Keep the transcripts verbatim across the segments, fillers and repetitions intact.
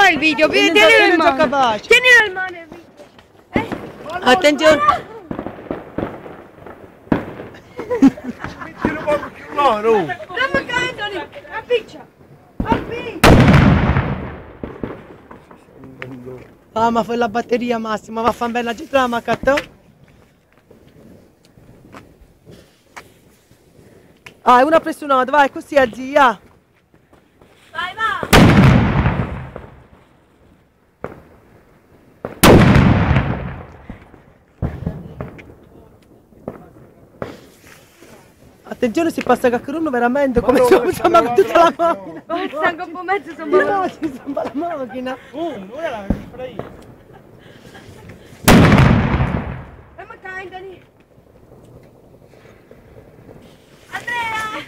fare il video, tienilo in mano. Tienilo in mano il video. Eh? Attenzione. Mettilo proprio più là, no? Dammi Anthony, appiccia. Appiccia. Ah, ma fai la batteria Massimo, va a fare bene la gente la macata. Ah, è una pressionata, vai, così a zia. Vai, va. Attenzione, si passa caccaruno veramente come se facciamo tutta la macchina. Basta, un po' mezzo sono No, no, ci sta la macchina. Oh, non è la spray. Dammi Anthony. Andrea.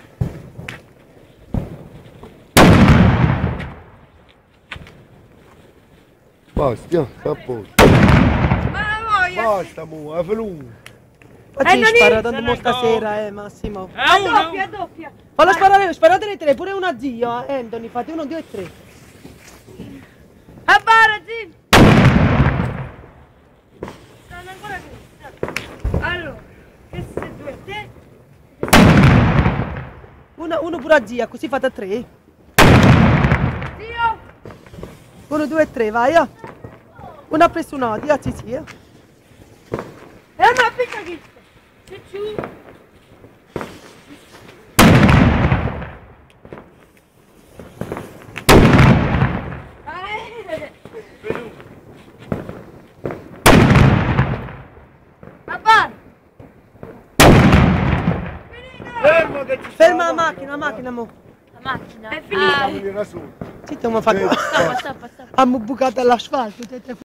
Basta, sta a posto. Ma voglio. Basta, mo, è venuto. Ma ci non spara è- tanto mo stasera, eh, Massimo. A doppia, a doppia. Fallo sparare, sparate tre, pure una zio, eh, Anthony, fate uno, due e tre. A bara, zio. Stanno ancora qui. Allora, questi due te. Uno, uno pure a zia, così fate a tre. Zio. Uno, due e tre, vai, eh. Una pressionata, sì, sì, eh. E una picca chi? Se giù. Papà! Fermo che ci Ferma la macchina, la macchina, mo. La macchina. È sta finita. venendo su. Zitto, ma fa... Eh, Stoppa, stoppa, stoppa. Abbiamo bucato l'asfalto.